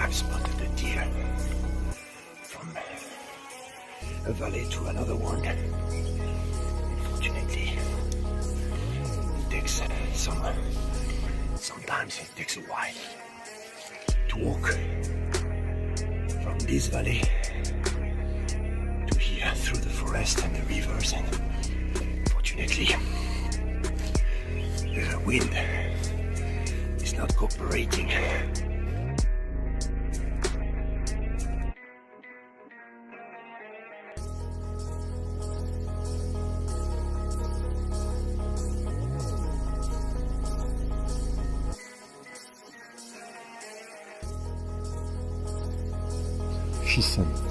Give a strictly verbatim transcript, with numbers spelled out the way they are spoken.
I've spotted a deer from a valley to another one. Unfortunately, it takes some, sometimes it takes a while to walk from this valley to here through the forest and the rivers, and unfortunately, the wind is not cooperating. She said.